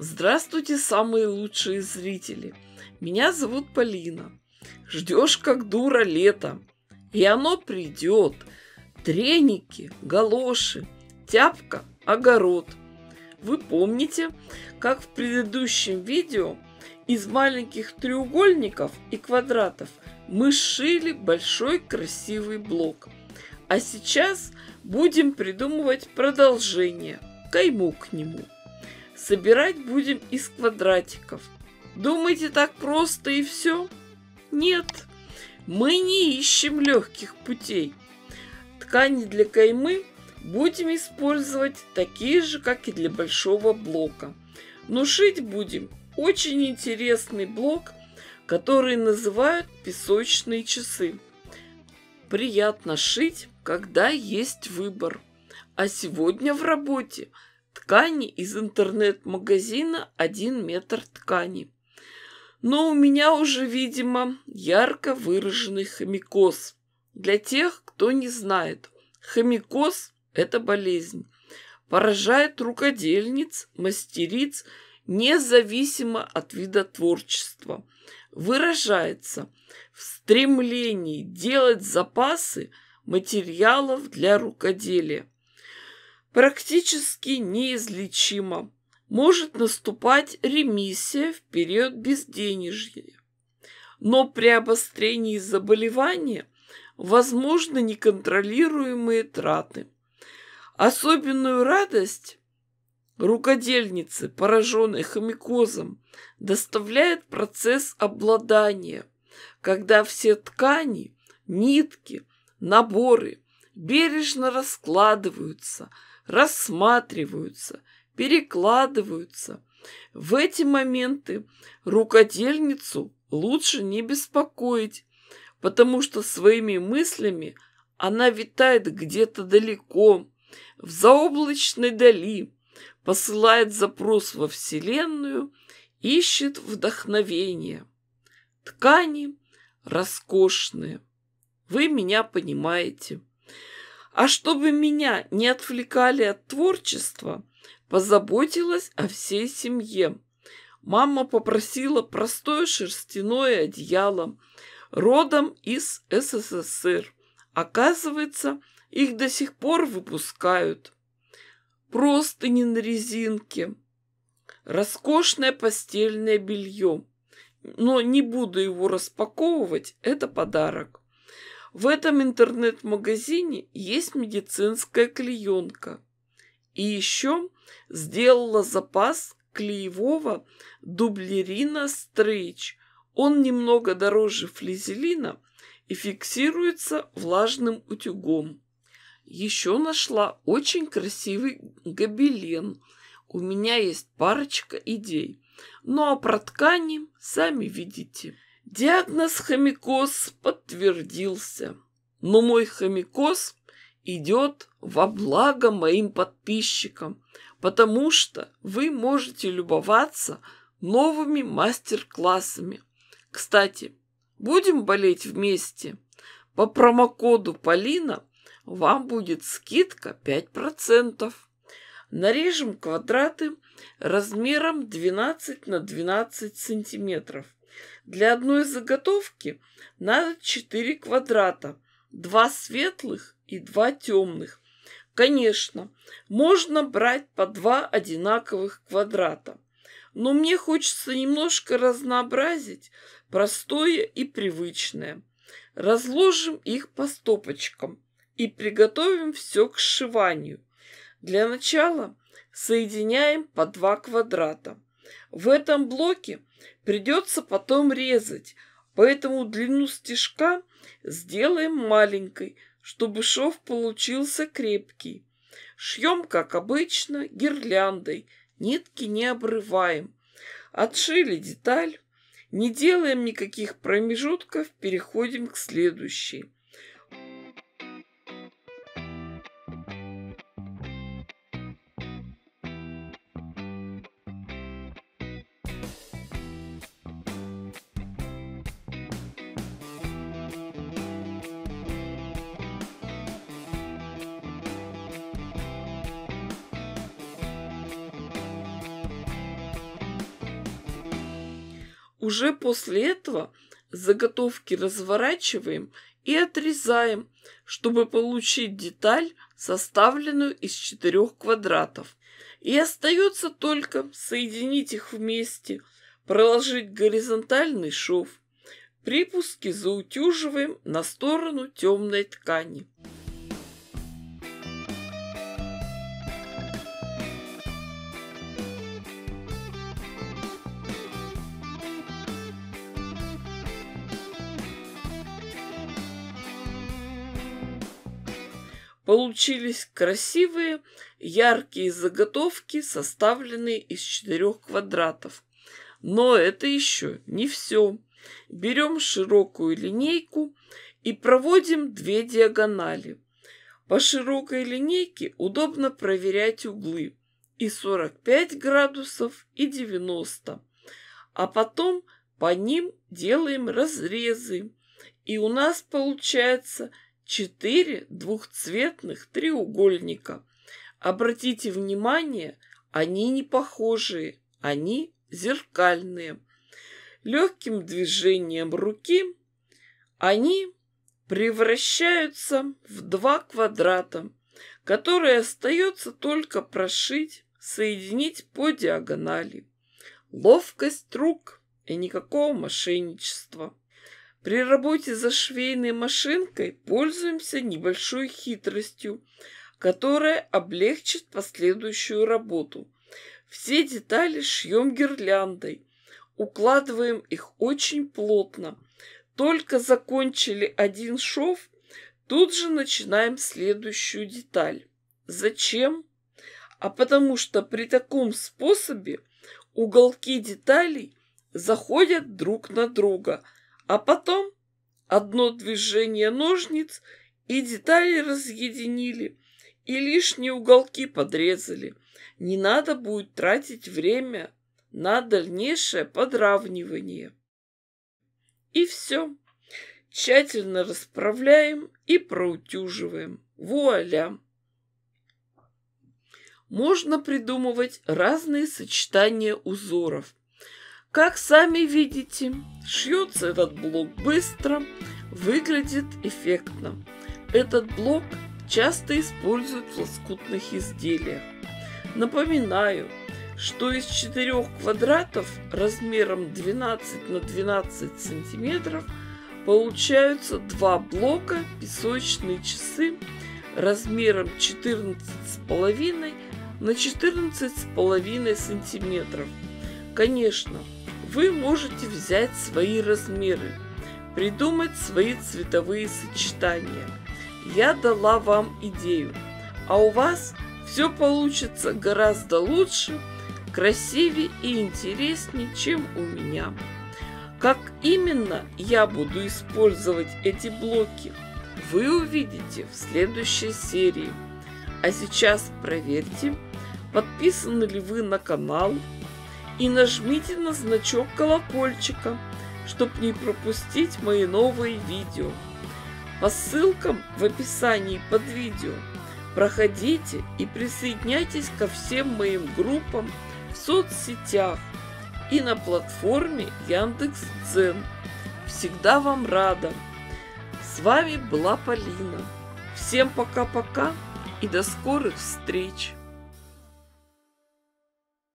Здравствуйте, самые лучшие зрители! Меня зовут Полина. Ждешь как дура лето, и оно придет. Треники, галоши, тяпка, огород. Вы помните, как в предыдущем видео из маленьких треугольников и квадратов мы сшили большой красивый блок. А сейчас будем придумывать продолжение, кайму к нему. Собирать будем из квадратиков. Думаете, так просто и все? Нет, мы не ищем легких путей. Ткани для каймы будем использовать такие же, как и для большого блока. Но шить будем очень интересный блок, который называют песочные часы. Приятно шить, когда есть выбор. А сегодня в работе ткани из интернет-магазина 1 метр ткани. Но у меня уже, видимо, ярко выраженный хомикоз. Для тех, кто не знает, хомикоз – это болезнь. Поражает рукодельниц, мастериц, независимо от вида творчества. Выражается в стремлении делать запасы материалов для рукоделия. Практически неизлечимо. Может наступать ремиссия в период безденежья. Но при обострении заболевания возможны неконтролируемые траты. Особенную радость рукодельницы, пораженной хомикозом, доставляет процесс обладания, когда все ткани, нитки, наборы бережно раскладываются, рассматриваются, перекладываются. В эти моменты рукодельницу лучше не беспокоить, потому что своими мыслями она витает где-то далеко, в заоблачной дали, посылает запрос во Вселенную, ищет вдохновение. Ткани роскошные. Вы меня понимаете. А чтобы меня не отвлекали от творчества, позаботилась о всей семье. Мама попросила простое шерстяное одеяло, родом из СССР. Оказывается, их до сих пор выпускают. Простыни на резинке, роскошное постельное белье. Но не буду его распаковывать, это подарок. В этом интернет-магазине есть медицинская клеенка. И еще сделала запас клеевого дублерина Стрейч. Он немного дороже флизелина и фиксируется влажным утюгом. Еще нашла очень красивый гобелен. У меня есть парочка идей. Ну а про ткани сами видите. Диагноз хомикоз подтвердился. Но мой хомикоз идет во благо моим подписчикам, потому что вы можете любоваться новыми мастер-классами. Кстати, будем болеть вместе? По промокоду Полина вам будет скидка 5%. Нарежем квадраты размером 12 на 12 сантиметров. Для одной заготовки надо 4 квадрата, 2 светлых и 2 темных. Конечно, можно брать по 2 одинаковых квадрата, но мне хочется немножко разнообразить простое и привычное. Разложим их по стопочкам и приготовим все к сшиванию. Для начала соединяем по 2 квадрата. В этом блоке придется потом резать, поэтому длину стежка сделаем маленькой, чтобы шов получился крепкий. Шьем, как обычно, гирляндой, нитки не обрываем. Отшили деталь, не делаем никаких промежутков, переходим к следующей. Уже после этого заготовки разворачиваем и отрезаем, чтобы получить деталь, составленную из 4 квадратов. И остается только соединить их вместе, проложить горизонтальный шов. Припуски заутюживаем на сторону темной ткани. Получились красивые, яркие заготовки, составленные из 4 квадратов. Но это еще не все. Берем широкую линейку и проводим 2 диагонали. По широкой линейке удобно проверять углы и 45 градусов, и 90. А потом по ним делаем разрезы. И у нас получается 4 двухцветных треугольника. Обратите внимание, они не похожие, они зеркальные. Легким движением руки они превращаются в 2 квадрата, которые остается только прошить, соединить по диагонали. Ловкость рук и никакого мошенничества. При работе за швейной машинкой пользуемся небольшой хитростью, которая облегчит последующую работу. Все детали шьем гирляндой, укладываем их очень плотно. Только закончили один шов, тут же начинаем следующую деталь. Зачем? А потому что при таком способе уголки деталей заходят друг на друга, а потом одно движение ножниц и детали разъединили, и лишние уголки подрезали. Не надо будет тратить время на дальнейшее подравнивание. И все. Тщательно расправляем и проутюживаем. Вуаля! Можно придумывать разные сочетания узоров. Как сами видите, шьется этот блок быстро, выглядит эффектно. Этот блок часто используют в лоскутных изделиях. Напоминаю, что из 4 квадратов размером 12 на 12 сантиметров получаются 2 блока песочные часы размером 14,5 на 14,5 сантиметров. Конечно, вы можете взять свои размеры, придумать свои цветовые сочетания. Я дала вам идею, а у вас все получится гораздо лучше, красивее и интереснее, чем у меня. Как именно я буду использовать эти блоки, вы увидите в следующей серии. А сейчас проверьте, подписаны ли вы на канал, и нажмите на значок колокольчика, чтобы не пропустить мои новые видео. По ссылкам в описании под видео проходите и присоединяйтесь ко всем моим группам в соцсетях и на платформе Яндекс.Дзен. Всегда вам рада. С вами была Полина. Всем пока-пока и до скорых встреч!